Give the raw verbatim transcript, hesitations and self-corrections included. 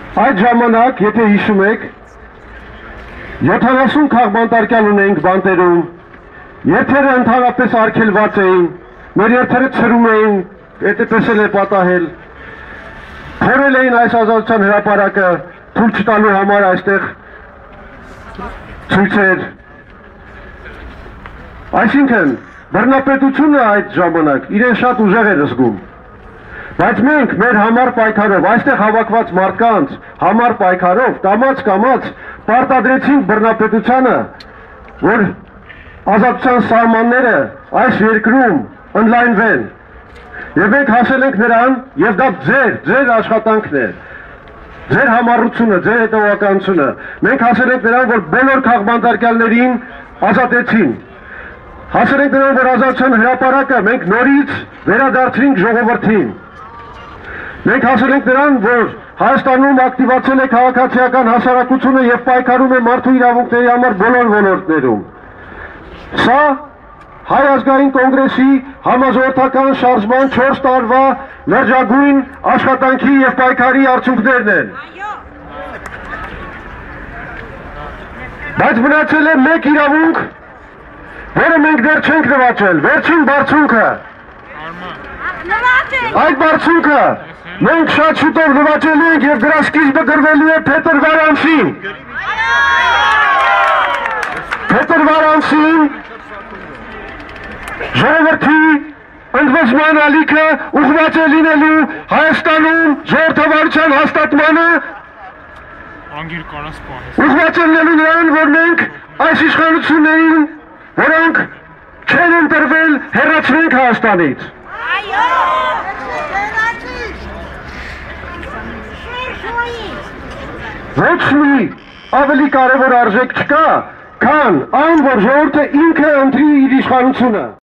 Այդ ժամանակ, եթե հիշում եք, յոթանասուն քաղբանտարկյալ ունեինք բանտերում, երթերը ընդհանրապես արգելված էին, մեր երթերը ցրում էին, այդպես էլ է պատահել, փորել էին այս ազատության հրապարակը, թույլ չտալու համար այստեղ ցույցեր։ Այսինքն, բռնապետությունը այդ ժամանակ իրեն շատ ուժեղ էր զգում, բայց մենք մեր համար պայքարով, այստեղ հավաքված մարդկանց համար պայքարով, կամաց-կամաց պարտադրեցինք բռնապետությանը, որ ազատության սահմանները այս երկրում ընդլայնվեն, եւ մենք հասել ենք նրան, եւ դա ձեր, ձեր աշխատանքն է, ձեր համառությունը, ձեր հետևականությունը, մենք հասել ենք նրան, որ բոլոր քաղբանտարկյալներին ազատեցին, հասել ենք նրան, որ ազատության հրապարակը մենք նորից վերադարձրինք ժողովրդին, մենք հասել ենք նրան, որ Հայաստանում ակտիվացել է քաղաքացիական հասարակությունը եւ պայքարում է մարդու իրավունքների համար բոլոր ոլորտներում։ Սա Հայ ազգային կոնգրեսի համաժողովրդական շարժման չորս տարվա լրջագույն աշխատանքի եւ պայքարի արդյունքներն են։ Բայց մնացել է մեկ իրավունք, որը մենք դեռ չենք նվաճել, վերջին բարձունքը։ Այդ բարձունքը մենք շատ շուտով նվաճելու ենք եւ դրա սկիզբը դրվելու է փետրվար ամսին։ Փետրվար ամսին ժողովրդի ընդվզման ալիքը ուղղված է լինելու Հայաստանում ժողովրդավարության հաստատմանը, ուղղված է լինելու նրան, որ մենք այս իշխանություններին, որոնք չեն ընտրվել, հեռացնենք Հայաստանից։ Ոչ մի ավելի կարևոր արժեք չկա, քան այն, որ ժողովուրդը ինքը ընտրի իր իշխանությունը։